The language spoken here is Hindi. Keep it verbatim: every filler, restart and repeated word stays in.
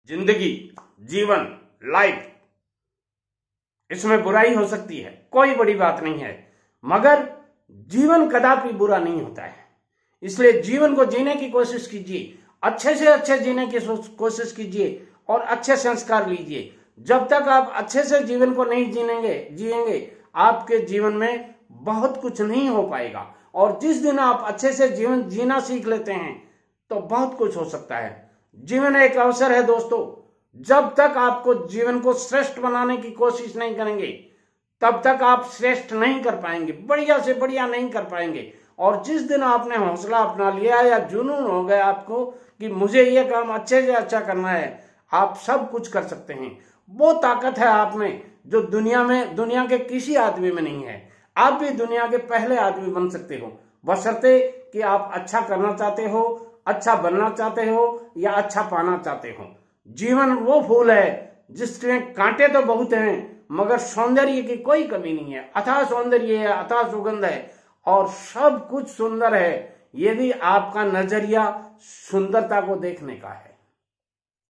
जिंदगी, जीवन, लाइफ, इसमें बुराई हो सकती है, कोई बड़ी बात नहीं है, मगर जीवन कदापि बुरा नहीं होता है। इसलिए जीवन को जीने की कोशिश कीजिए, अच्छे से अच्छे जीने की कोशिश कीजिए और अच्छे संस्कार लीजिए। जब तक आप अच्छे से जीवन को नहीं जीनेंगे जिएंगे आपके जीवन में बहुत कुछ नहीं हो पाएगा। और जिस दिन आप अच्छे से जीवन जीना सीख लेते हैं तो बहुत कुछ हो सकता है। जीवन एक अवसर है दोस्तों, जब तक आपको जीवन को श्रेष्ठ बनाने की कोशिश नहीं करेंगे तब तक आप श्रेष्ठ नहीं कर पाएंगे, बढ़िया से बढ़िया नहीं कर पाएंगे। और जिस दिन आपने हौसला अपना लिया या जुनून हो गया आपको कि मुझे ये काम अच्छे से अच्छा करना है, आप सब कुछ कर सकते हैं। वो ताकत है आप में जो दुनिया में दुनिया के किसी आदमी में नहीं है। आप भी दुनिया के पहले आदमी बन सकते हो, बशर्ते कि आप अच्छा करना चाहते हो, अच्छा बनना चाहते हो या अच्छा पाना चाहते हो। जीवन वो फूल है जिसमें कांटे तो बहुत हैं मगर सौंदर्य की कोई कमी नहीं है। अथाह सौंदर्य है, अथाह सुगंध है और सब कुछ सुंदर है, यदि आपका नजरिया सुंदरता को देखने का है।